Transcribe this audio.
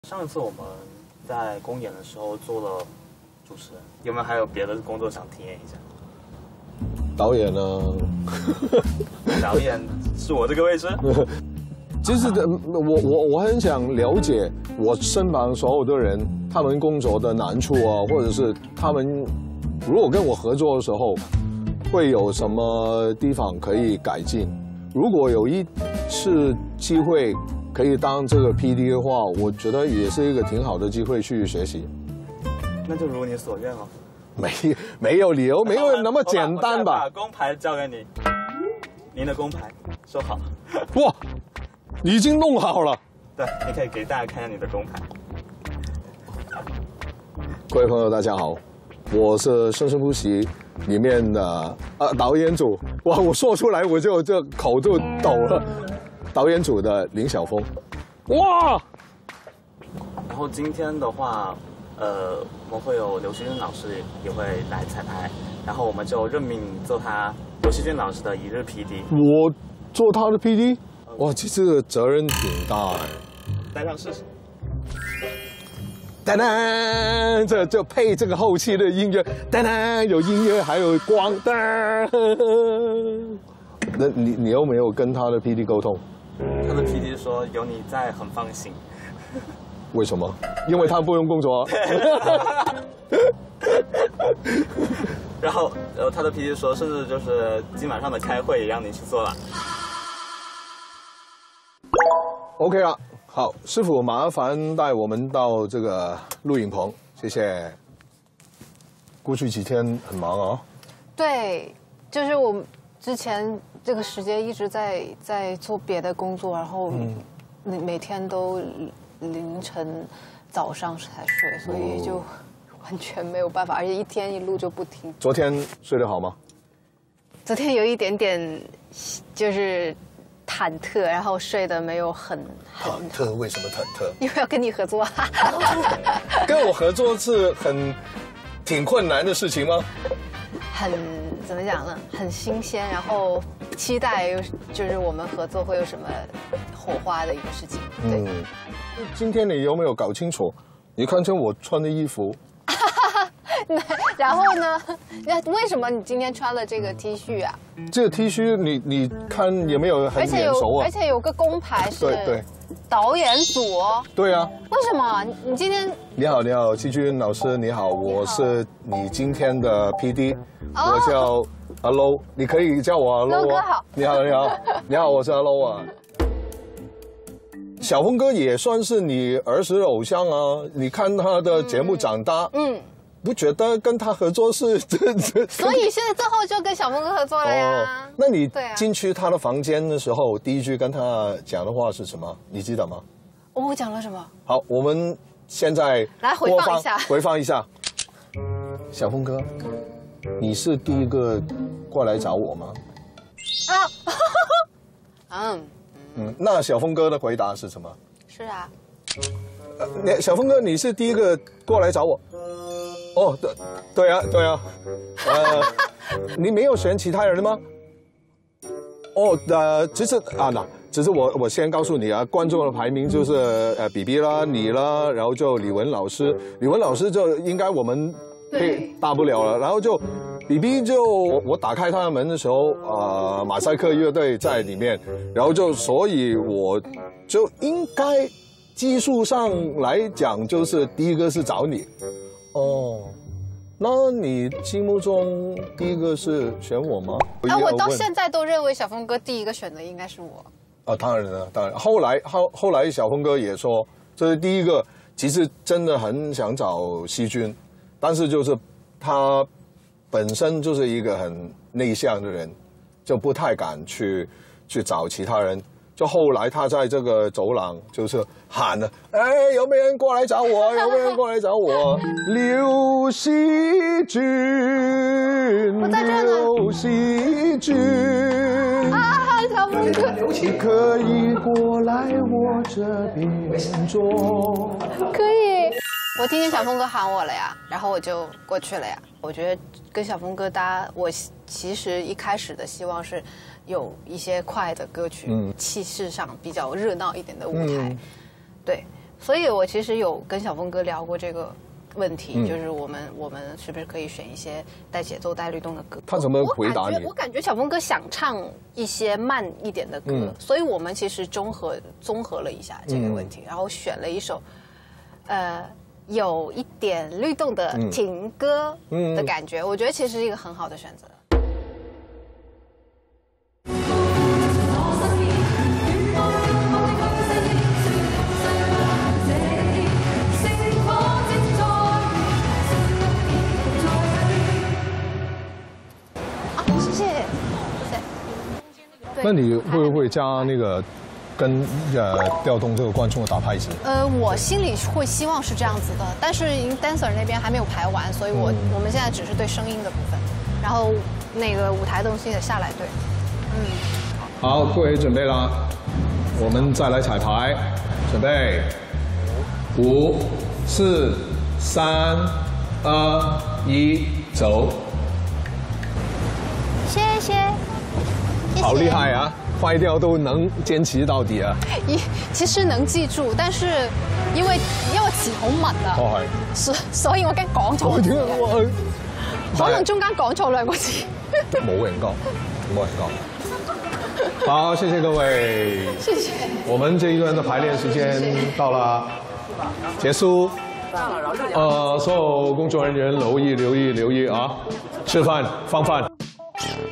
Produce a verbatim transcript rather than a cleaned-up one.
上次我们在公演的时候做了主持人，有没有还有别的工作想体验一下？ 导演呢？ 导演是我这个位置。 其实我我我很想了解我身旁所有的人，他们工作的难处啊，或者是他们如果跟我合作的时候，会有什么地方可以改进。如果有一次机会可以当这个 P D 的话，我觉得也是一个挺好的机会去学习。 那就如你所愿了。 没没有理由，没有那么简单吧？ 把工牌交给你，您的工牌收好。 哇，已经弄好了。 对，你可以给大家看一下你的工牌。 各位朋友，大家好，我是《生生不息》里面的呃导演组。哇，我说出来我就这口就抖了。导演组的林晓峰。哇！ 然后今天的话，呃，我们会有刘惜君老师也会来彩排，然后我们就任命做他刘惜君老师的一日 P D。 我做他的 P D， 哇，这这个责任挺大哎。 戴上试试。 噔噔，这就配这个后期的音乐，噔噔，有音乐还有光，噔。那你你有没有跟他的 P D 沟通？ 他的 P D 说有你在很放心。 为什么？因为他不用工作。 然后，然后他的 P D 说，甚至就是今晚上的开会也让你去做了。 OK 了，好，师傅麻烦带我们到这个录影棚，谢谢。过去几天很忙啊。 对，就是我之前这个时间一直在在做别的工作，然后每每天都凌晨早上才睡，所以就完全没有办法，而且一天一录就不停。 昨天睡得好吗？ 昨天有一点点就是忐忑，然后睡得没有很很。 忐忑？为什么忐忑？ 因为要跟你合作。 跟我合作是很挺困难的事情吗？ 很怎么讲呢？很新鲜，然后期待就是我们合作会有什么火花的一个事情。对。嗯， 今天你有没有搞清楚？你看见我穿的衣服。 然后呢？那为什么你今天穿了这个 T 恤啊？ 这个 T 恤你你看有没有很眼熟啊？ 而且有个工牌是对对导演组哦。 对啊。 为什么？你今天你好，你好，惜君老师，你好，我是你今天的 P D， 我叫阿 Low， 你可以叫我阿 Low 啊。 哥好。 你好，你好，你好，我是阿 Low 啊。小峰哥也算是你儿时的偶像啊，你看他的节目长大，嗯。嗯不觉得跟他合作是所以现在最后就跟小峰哥合作了呀。哦， 那你进去他的房间的时候，第一句跟他讲的话是什么？你记得吗？ 我讲了什么？ 好，我们现在来回放一下， 回放一下。小峰哥，你是第一个过来找我吗？ 啊，嗯嗯，那小峰哥的回答是什么？ 是啊。 呃，小峰哥，你是第一个过来找我。哦，对，对啊，对啊，呃，你没有选其他人吗？哦，呃，其实啊，那只是我我先告诉你啊，观众的排名就是呃比比啦，你啦，然后就李玟老师，李玟老师就应该我们可大不了了，然后就比比就我我打开他的门的时候，呃，马赛克乐队在里面，然后就所以我就应该技术上来讲就是第一个是找你。哦，那你心目中第一个是选我吗？ 啊，我到现在都认为小峰哥第一个选的应该是我。 啊，当然了，当然。后来后后来小峰哥也说，这是第一个，其实真的很想找惜君，但是就是他本身就是一个很内向的人，就不太敢去去找其他人。就后来他在这个走廊就是喊了，哎，有没有人过来找我？有没有人过来找我？刘惜君， 我在这呢。 刘惜君啊，小峰哥， 你可以过来我这边坐。 可以。我听见小峰哥喊我了呀，然后我就过去了呀。我觉得跟小峰哥搭，我其实一开始的希望是有一些快的歌曲，嗯，气势上比较热闹一点的舞台，嗯，对， 所以我其实有跟小峰哥聊过这个问题， 嗯、 就是我们我们是不是可以选一些带节奏、带律动的歌？ 他怎么回答你？ 我感觉小峰哥想唱一些慢一点的歌，嗯、所以我们其实综合综合了一下这个问题，嗯、然后选了一首，呃。有一点律动的情歌的感觉，嗯、我觉得其实是一个很好的选择。啊，谢谢，谢谢。 那你会不会加那个？跟呃调动这个观众的打拍子， 呃，我心里会希望是这样子的，但是 dancer 那边还没有排完，所以我、嗯、我们现在只是对声音的部分，然后那个舞台东西得下来对。嗯， 好，各位准备啦，我们再来彩排，准备，五、四、三、二、一，走。 谢谢。 好厉害啊！坏掉都能坚持到底啊！ 一其實能記住，但是因為因為詞好密啊， 哦係， 所所以我驚講錯。點解我可能中間講錯兩個字？ 冇人講，冇人講。好，謝謝各位。 謝謝。 我們這一段的排練時間到了，結束。呃，所有工作人員留意留意留意啊！吃飯放飯。